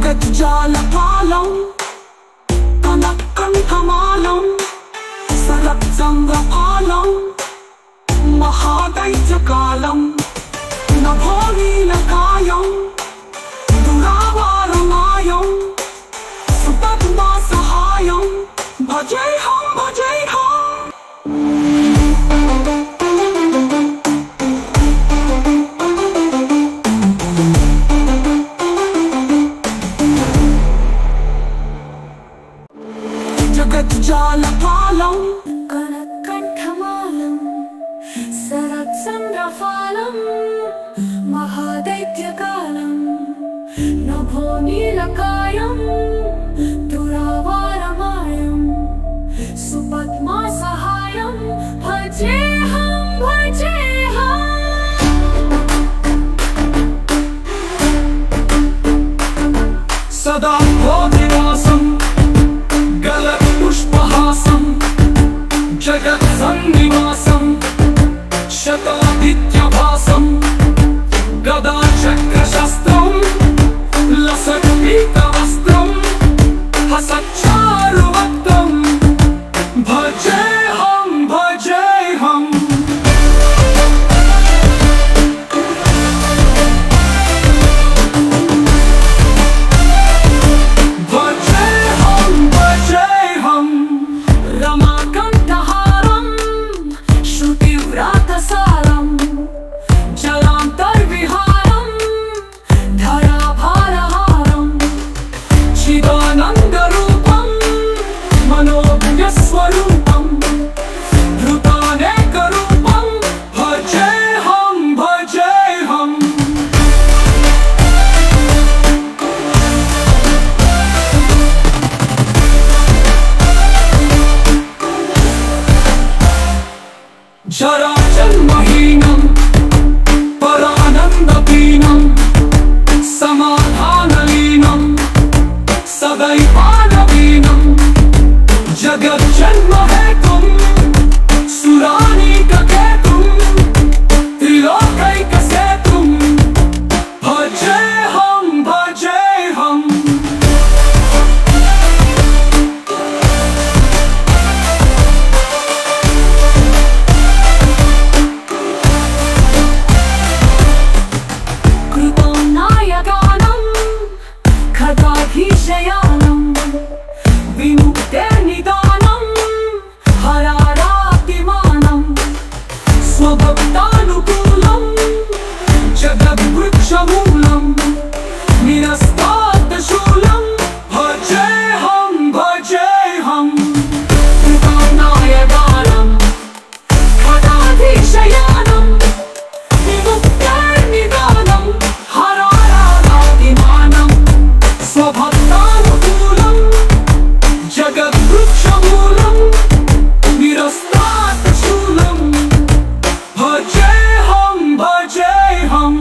जगज्जालपालं कनककण्ठमालं सरत्सङ्गपालं महादैत्यकालं नभोनीलकायं दुरावारमायं सुपद्मासहायं भजेऽहं भजेऽहम्। जगज्जालपालं कनककण्ठमालं सरत्सन्द्रफालं महादैत्यकालं नभोनीलकायं दुरावारमायं सुपद्मासहायं भजेऽहं भजेऽहम्। सदा बोधिवासं गलत्पुष्पहासं जगत्सन्निवासं शतादित्यभासं गदाचक्रशस्त्रं लसत्पीतवस्त्रं हसच्चारुवक्त्रं भजेऽहं भजेऽहम्। रमाकण्ठहारं श्रुतिव्रातसारं जलान्तर्विहारं धराभारहारं चिदानन्दरूपं मनोज्ञस्वरूपं धृतानेकरूपं भजेऽहं भजेऽहम्। जराजन्महीनं परानन्दहीनं समाधानलीनं सदैवानवीनं जगज्जन्महेतुं सुरानीककेतुं त्रिलोकैकसेतुं भजेऽहं भजेऽहम्। खगाधीशयानं विमुक्तेर्निदानं हरारातिमानं स्वभक्तानुकूलं जगद्वृक्षमूलं निरस्तात्तशूलं भजेऽहं भजेऽहम्। कृतानायगानं खगाधीशयानं विमुक्तेर्निदानं हरारातिमानं स्वभक्तानुकूलं जगद्वृक्षमूलं निरस्तात्तशूलं भजेऽहं भजेऽहम्।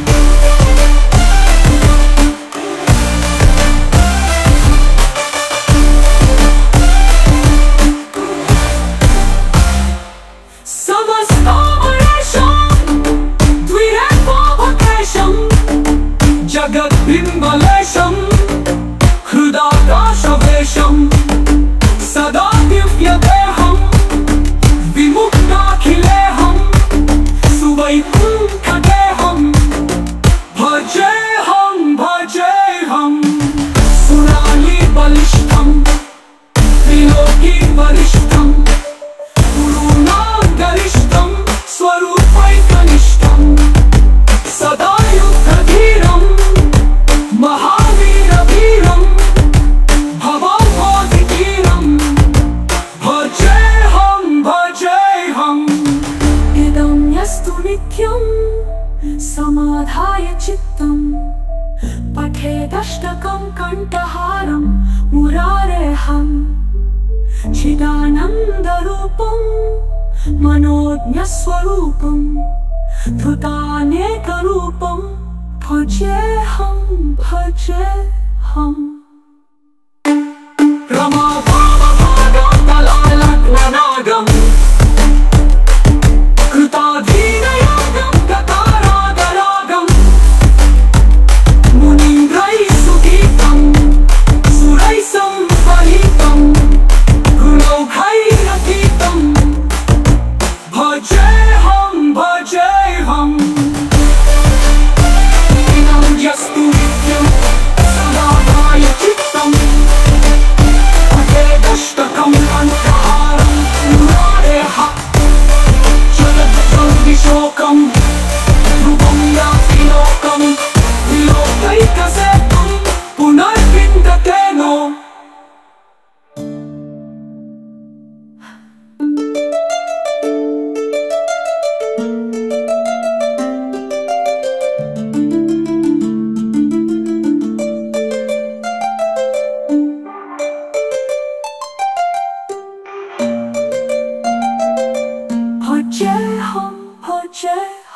समस्तामरेशं द्विरेफावकेशं जगद्बिम्बलेशं हृदाकाशवेशं सदा दिव्यदेहं विमुक्ताखिलेहं सुवैकुण्ठदेहं भजेऽहं भजेऽहम्। सुरालीबलिष्ठं त्रिलोकीवरिष्ठं गुरूणां गरिष्ठं स्वरूपैकनिष्ठं सदा युद्धधीरं महावीरवीरं भवभोधितीरं भजेऽहं भजेऽहम्। इदं यस्तु नित्यं समाधाय चित्तं पठेदष्टकं कण्ठहारं मुरारेहं चिदानन्दरूपं मनोज्ञस्वरूपं धृतानेकरूपं भजेऽहं भजेऽहम्। रमाभावभागं तलालग्ननागं कृताधीनयागं गतारागरागं मुनीन्द्रैः सुगीतं శోకం ధ్రువం యాతి లోకం లోకైకసేతుం పునర్విందతేనో Ho je hum, ho je